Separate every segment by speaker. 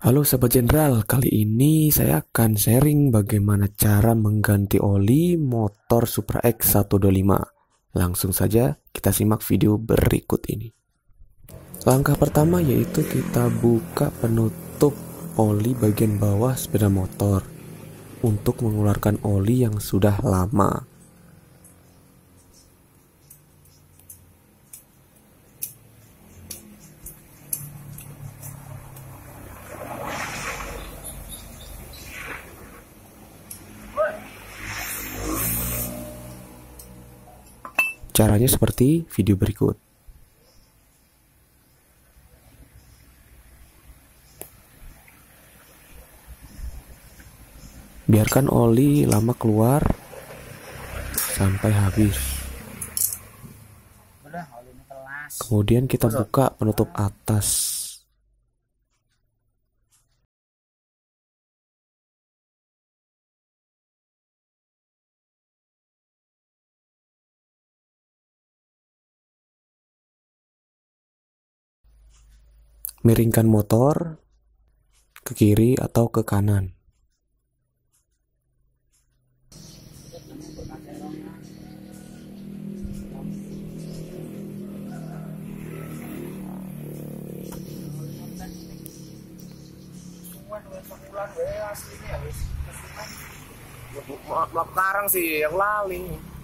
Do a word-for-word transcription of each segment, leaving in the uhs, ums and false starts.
Speaker 1: Halo Sobat Jenderal, kali ini saya akan sharing bagaimana cara mengganti oli motor Supra X seratus dua puluh lima. Langsung saja kita simak video berikut ini. Langkah pertama yaitu kita buka penutup oli bagian bawah sepeda motor untuk mengeluarkan oli yang sudah lama. Caranya seperti video berikut. Biarkan oli lama keluar sampai habis. Kemudian kita buka penutup atas. Miringkan motor ke kiri atau ke kanan.
Speaker 2: Sekarang sih yang lali.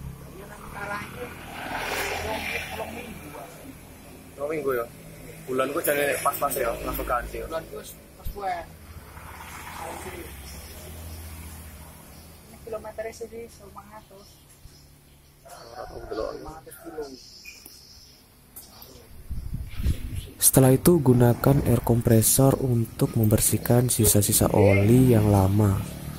Speaker 2: Dua minggu ya. Bulan gue jadi pas-pas ya, langsung ganti. Bulan gue pas gue. Ini kilometernya sih lima ratus. lima ratus kilo.
Speaker 1: Setelah itu gunakan air kompresor untuk membersihkan sisa-sisa oli yang lama.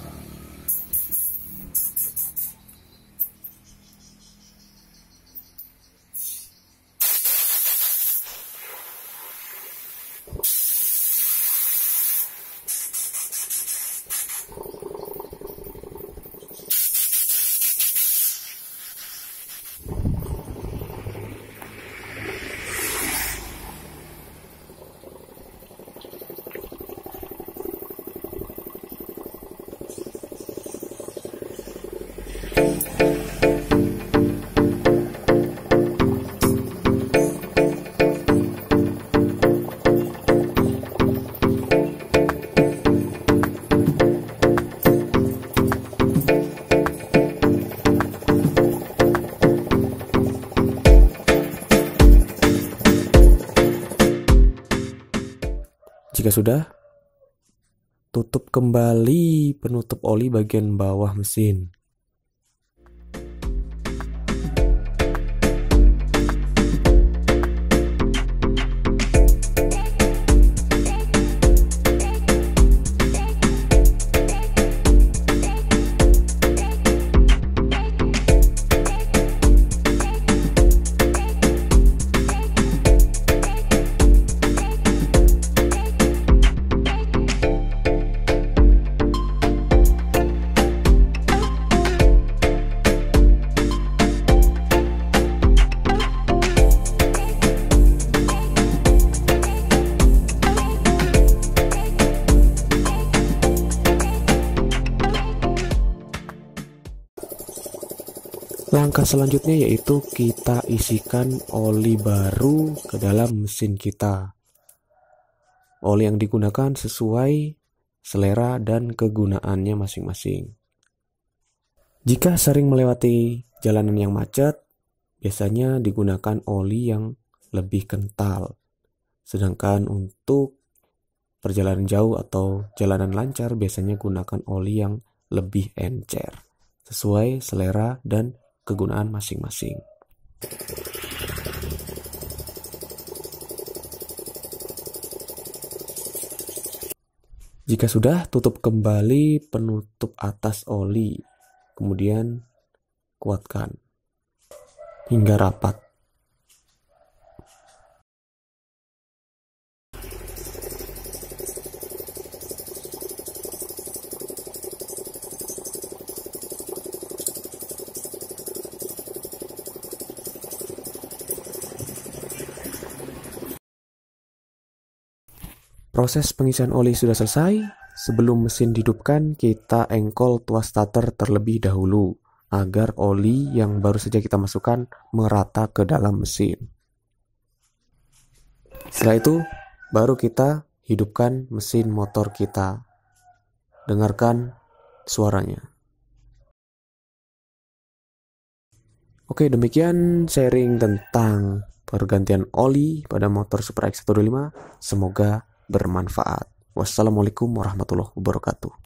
Speaker 1: Jika sudah, tutup kembali penutup oli bagian bawah mesin. Langkah selanjutnya yaitu kita isikan oli baru ke dalam mesin kita. Oli yang digunakan sesuai selera dan kegunaannya masing-masing. Jika sering melewati jalanan yang macet, biasanya digunakan oli yang lebih kental. Sedangkan untuk perjalanan jauh atau jalanan lancar, biasanya gunakan oli yang lebih encer, sesuai selera dan kegunaan masing-masing. Jika sudah, tutup kembali penutup atas oli, kemudian kuatkan hingga rapat. Proses pengisian oli sudah selesai. Sebelum mesin dihidupkan, kita engkol tuas starter terlebih dahulu agar oli yang baru saja kita masukkan merata ke dalam mesin. Setelah itu, baru kita hidupkan mesin motor kita. Dengarkan suaranya. Oke, demikian sharing tentang pergantian oli pada motor Supra X seratus dua puluh lima. Semoga bermanfaat. Wassalamualaikum warahmatullahi wabarakatuh.